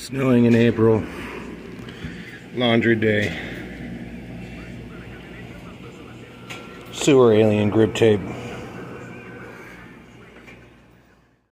Snowing in April. Laundry day. Sewer alien grip tape.